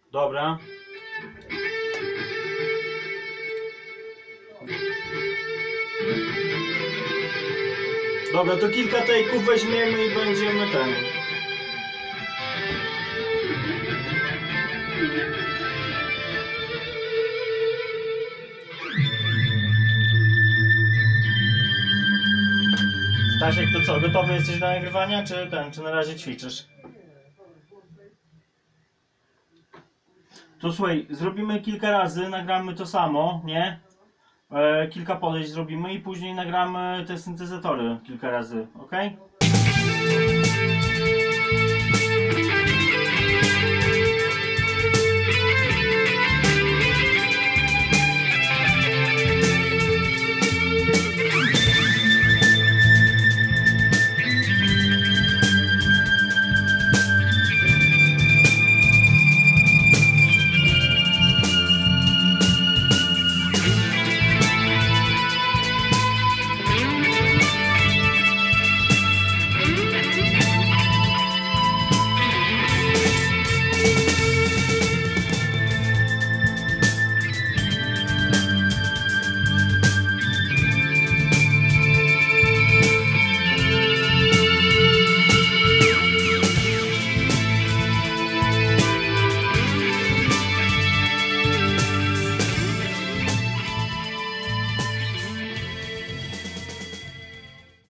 Dobra. Dobra, to kilka take'ów weźmiemy i będziemy ten. Stasiek, to co, gotowy jesteś do nagrywania, czy na razie ćwiczysz? To słuchaj, zrobimy kilka razy, nagramy to samo, nie? Kilka podejść zrobimy i później nagramy te syntezatory kilka razy, ok?